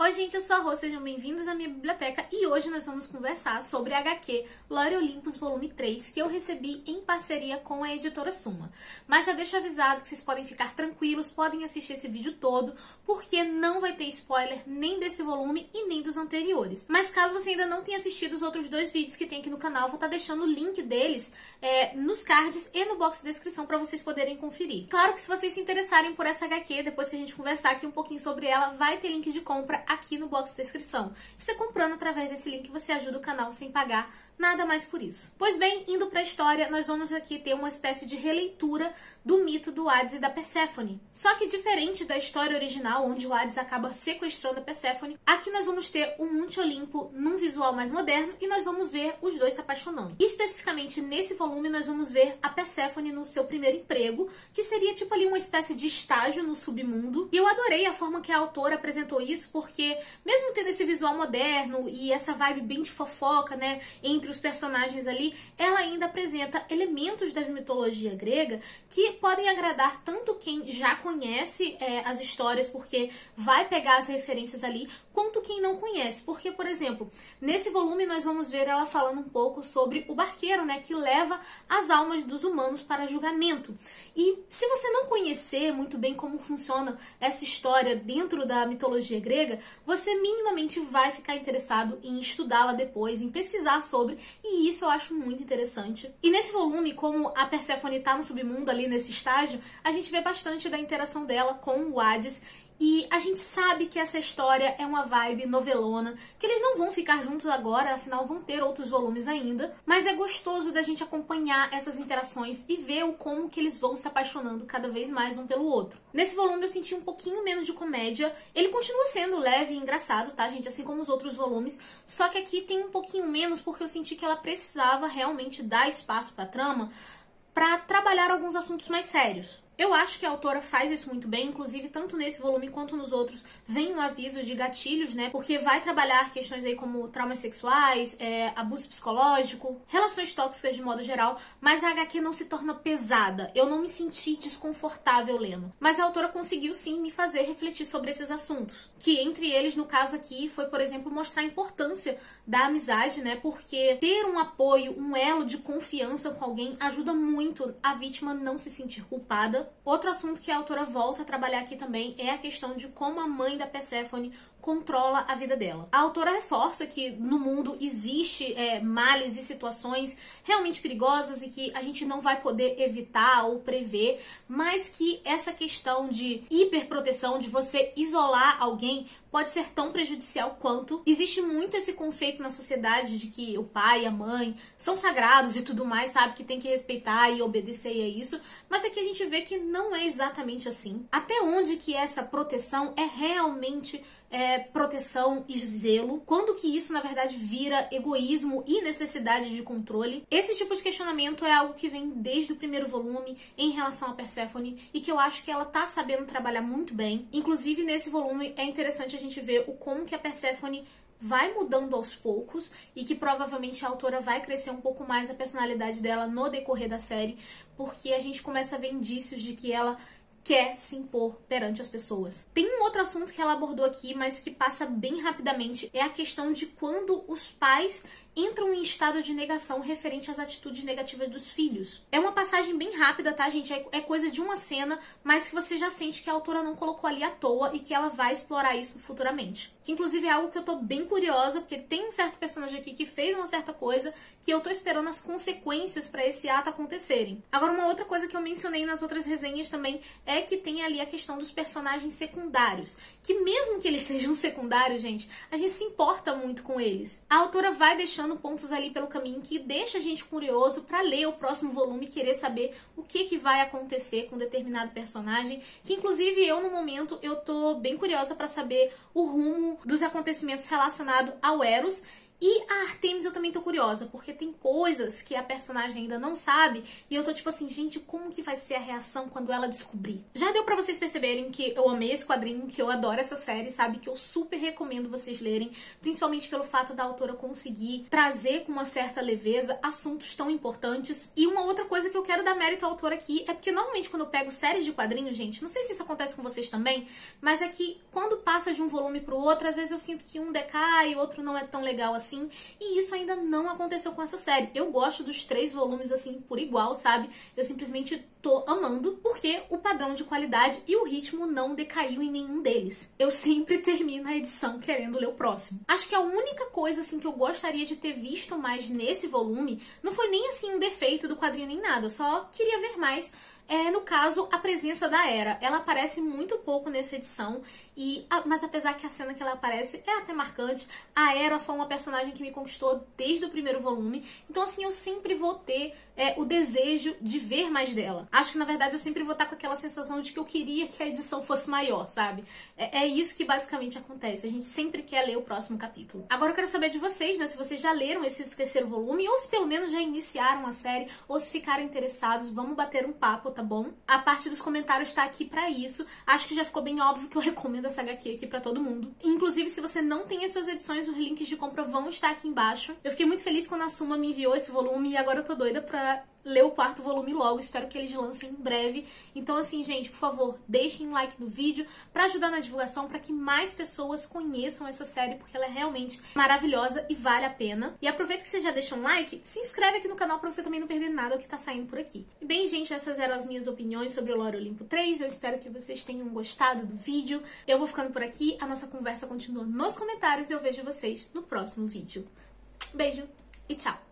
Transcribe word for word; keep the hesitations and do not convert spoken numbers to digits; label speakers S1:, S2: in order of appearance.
S1: Oi gente, eu sou a Rô, sejam bem-vindos à minha biblioteca e hoje nós vamos conversar sobre a agá quê Lore Olympus volume três que eu recebi em parceria com a editora Suma. Mas já deixo avisado que vocês podem ficar tranquilos, podem assistir esse vídeo todo, porque não vai ter spoiler nem desse volume e nem dos anteriores. Mas caso você ainda não tenha assistido os outros dois vídeos que tem aqui no canal, vou estar deixando o link deles é, nos cards e no box de descrição para vocês poderem conferir. Claro que se vocês se interessarem por essa agá quê, depois que a gente conversar aqui um pouquinho sobre ela, vai ter link de compra aqui no box de descrição. Você comprando através desse link, você ajuda o canal sem pagar nada mais por isso. Pois bem, indo para a história, nós vamos aqui ter uma espécie de releitura do mito do Hades e da Perséfone. Só que diferente da história original, onde o Hades acaba sequestrando a Perséfone, aqui nós vamos ter o Monte Olimpo num visual mais moderno e nós vamos ver os dois se apaixonando. Especificamente nesse volume, nós vamos ver a Perséfone no seu primeiro emprego, que seria tipo ali uma espécie de estágio no submundo. E eu adorei a forma que a autora apresentou isso, porque mesmo tendo esse visual moderno e essa vibe bem de fofoca, né, entre os personagens ali, ela ainda apresenta elementos da mitologia grega que podem agradar tanto quem já conhece é, as histórias, porque vai pegar as referências ali, quanto quem não conhece. Porque, por exemplo, nesse volume nós vamos ver ela falando um pouco sobre o barqueiro, né, que leva as almas dos humanos para julgamento. E se você não conhecer muito bem como funciona essa história dentro da mitologia grega, você minimamente vai ficar interessado em estudá-la depois, em pesquisar sobre, e isso eu acho muito interessante. E nesse volume, como a Perséfone tá no submundo ali nesse estágio, a gente vê bastante da interação dela com o Hades. E a gente sabe que essa história é uma vibe novelona, que eles não vão ficar juntos agora, afinal vão ter outros volumes ainda. Mas é gostoso da gente acompanhar essas interações e ver o como que eles vão se apaixonando cada vez mais um pelo outro. Nesse volume eu senti um pouquinho menos de comédia. Ele continua sendo leve e engraçado, tá, gente? Assim como os outros volumes. Só que aqui tem um pouquinho menos porque eu senti que ela precisava realmente dar espaço pra trama pra trabalhar alguns assuntos mais sérios. Eu acho que a autora faz isso muito bem, inclusive tanto nesse volume quanto nos outros vem um aviso de gatilhos, né? Porque vai trabalhar questões aí como traumas sexuais, é, abuso psicológico, relações tóxicas de modo geral, mas a agá quê não se torna pesada. Eu não me senti desconfortável lendo. Mas a autora conseguiu sim me fazer refletir sobre esses assuntos. Que entre eles, no caso aqui, foi, por exemplo, mostrar a importância da amizade, né? Porque ter um apoio, um elo de confiança com alguém ajuda muito a vítima não se sentir culpada. Outro assunto que a autora volta a trabalhar aqui também é a questão de como a mãe da Perséfone controla a vida dela. A autora reforça que no mundo existe é, males e situações realmente perigosas e que a gente não vai poder evitar ou prever, mas que essa questão de hiperproteção, de você isolar alguém, pode ser tão prejudicial quanto. Existe muito esse conceito na sociedade de que o pai e a mãe são sagrados e tudo mais, sabe? Que tem que respeitar e obedecer a isso. Mas aqui a gente vê que não é exatamente assim. Até onde que essa proteção é realmente é, proteção e zelo? Quando que isso, na verdade, vira egoísmo e necessidade de controle? Esse tipo de questionamento é algo que vem desde o primeiro volume em relação a Perséfone e que eu acho que ela tá sabendo trabalhar muito bem. Inclusive, nesse volume é interessante a gente ver o como que a Perséfone vai mudando aos poucos e que provavelmente a autora vai crescer um pouco mais a personalidade dela no decorrer da série, porque a gente começa a ver indícios de que ela quer se impor perante as pessoas. Tem um outro assunto que ela abordou aqui, mas que passa bem rapidamente, é a questão de quando os pais entram em estado de negação referente às atitudes negativas dos filhos. É uma passagem bem rápida, tá, gente? É coisa de uma cena, mas que você já sente que a autora não colocou ali à toa e que ela vai explorar isso futuramente. Que, inclusive, é algo que eu tô bem curiosa, porque tem um certo personagem aqui que fez uma certa coisa que eu tô esperando as consequências pra esse ato acontecerem. Agora, uma outra coisa que eu mencionei nas outras resenhas também é que tem ali a questão dos personagens secundários, que mesmo que eles sejam secundários, gente, a gente se importa muito com eles. A autora vai deixando pontos ali pelo caminho que deixa a gente curioso para ler o próximo volume e querer saber o que que vai acontecer com determinado personagem, que inclusive eu no momento eu tô bem curiosa para saber o rumo dos acontecimentos relacionados ao Eros E a Artemis eu também tô curiosa, porque tem coisas que a personagem ainda não sabe, e eu tô tipo assim, gente, como que vai ser a reação quando ela descobrir? Já deu pra vocês perceberem que eu amei esse quadrinho, que eu adoro essa série, sabe? Que eu super recomendo vocês lerem, principalmente pelo fato da autora conseguir trazer com uma certa leveza assuntos tão importantes. E uma outra coisa que eu quero dar mérito à autora aqui é porque normalmente quando eu pego séries de quadrinhos, gente, não sei se isso acontece com vocês também, mas é que quando passa de um volume pro outro, às vezes eu sinto que um decai, o outro não é tão legal assim, e isso ainda não aconteceu com essa série. Eu gosto dos três volumes assim por igual, sabe? Eu simplesmente tô amando porque o padrão de qualidade e o ritmo não decaiu em nenhum deles. Eu sempre termino a edição querendo ler o próximo. Acho que a única coisa assim que eu gostaria de ter visto mais nesse volume não foi nem assim um defeito do quadrinho nem nada, eu só queria ver mais. É, no caso, a presença da Hera. Ela aparece muito pouco nessa edição, e, mas apesar que a cena que ela aparece é até marcante, a Hera foi uma personagem que me conquistou desde o primeiro volume, então assim, eu sempre vou ter é, o desejo de ver mais dela. Acho que na verdade eu sempre vou estar com aquela sensação de que eu queria que a edição fosse maior, sabe? É, é isso que basicamente acontece, a gente sempre quer ler o próximo capítulo. Agora eu quero saber de vocês, né, se vocês já leram esse terceiro volume, ou se pelo menos já iniciaram a série, ou se ficaram interessados, vamos bater um papo, tá bom? A parte dos comentários tá aqui pra isso. Acho que já ficou bem óbvio que eu recomendo essa agá quê aqui pra todo mundo. Inclusive, se você não tem as suas edições, os links de compra vão estar aqui embaixo. Eu fiquei muito feliz quando a Suma me enviou esse volume e agora eu tô doida pra ler o quarto volume logo. Espero que eles lancem em breve. Então assim, gente, por favor, deixem um like no vídeo pra ajudar na divulgação, pra que mais pessoas conheçam essa série, porque ela é realmente maravilhosa e vale a pena. E aproveita que você já deixa um like, se inscreve aqui no canal pra você também não perder nada do que tá saindo por aqui. E bem, gente, essas eram as minhas opiniões sobre o Lore Olimpo três. Eu espero que vocês tenham gostado do vídeo. Eu vou ficando por aqui, a nossa conversa continua nos comentários e eu vejo vocês no próximo vídeo. Beijo e tchau!